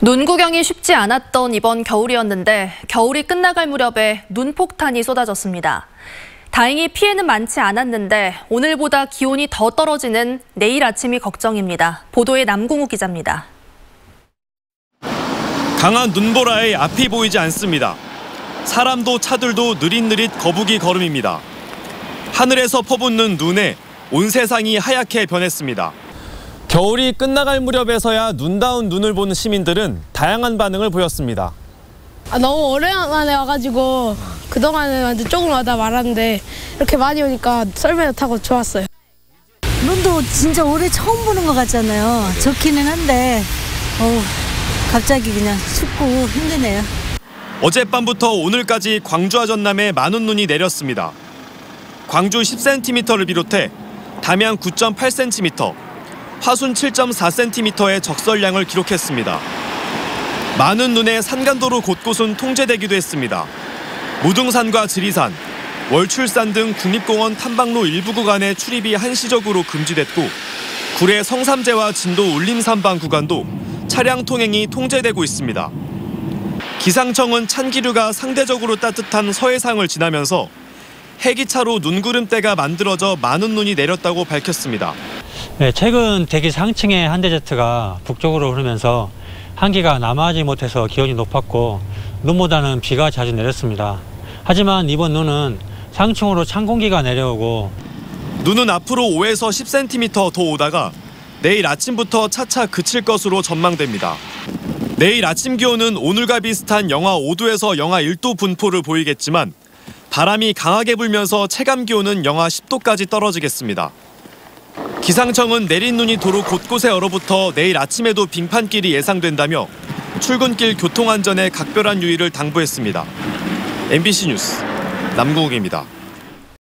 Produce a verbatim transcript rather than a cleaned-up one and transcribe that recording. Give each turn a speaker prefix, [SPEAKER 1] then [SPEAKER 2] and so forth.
[SPEAKER 1] 눈 구경이 쉽지 않았던 이번 겨울이었는데 겨울이 끝나갈 무렵에 눈폭탄이 쏟아졌습니다. 다행히 피해는 많지 않았는데 오늘보다 기온이 더 떨어지는 내일 아침이 걱정입니다. 보도에 남궁욱 기자입니다.
[SPEAKER 2] 강한 눈보라에 앞이 보이지 않습니다. 사람도 차들도 느릿느릿 거북이 걸음입니다. 하늘에서 퍼붓는 눈에 온 세상이 하얗게 변했습니다. 겨울이 끝나갈 무렵에서야 눈다운 눈을 보는 시민들은 다양한 반응을 보였습니다.
[SPEAKER 3] 아, 너무 오랜만에 와가지고 그동안은 완전 조금 와다 말았는데 이렇게 많이 오니까 썰매도 타고 좋았어요.
[SPEAKER 4] 눈도 진짜 올해 처음 보는 것 같잖아요. 좋기는 한데 어우, 갑자기 그냥 춥고 힘드네요.
[SPEAKER 2] 어젯밤부터 오늘까지 광주와 전남에 많은 눈이 내렸습니다. 광주 십 센티미터를 비롯해 담양 구 점 팔 센티미터, 화순 칠 점 사 센티미터의 적설량을 기록했습니다. 많은 눈에 산간도로 곳곳은 통제되기도 했습니다. 무등산과 지리산, 월출산 등 국립공원 탐방로 일부 구간의 출입이 한시적으로 금지됐고 구례 성삼재와 진도 울림산방 구간도 차량 통행이 통제되고 있습니다. 기상청은 찬기류가 상대적으로 따뜻한 서해상을 지나면서 해기차로 눈구름대가 만들어져 많은 눈이 내렸다고 밝혔습니다.
[SPEAKER 5] 네, 최근 대기 상층의 한대제트가 북쪽으로 흐르면서 한기가 남하하지 못해서 기온이 높았고 눈보다는 비가 자주 내렸습니다. 하지만 이번 눈은 상층으로 찬 공기가 내려오고
[SPEAKER 2] 눈은 앞으로 오에서 십 센티미터 더 오다가 내일 아침부터 차차 그칠 것으로 전망됩니다. 내일 아침 기온은 오늘과 비슷한 영하 오 도에서 영하 일 도 분포를 보이겠지만 바람이 강하게 불면서 체감 기온은 영하 십 도까지 떨어지겠습니다. 기상청은 내린 눈이 도로 곳곳에 얼어붙어 내일 아침에도 빙판길이 예상된다며 출근길 교통안전에 각별한 유의를 당부했습니다. 엠비씨 뉴스 남궁욱입니다.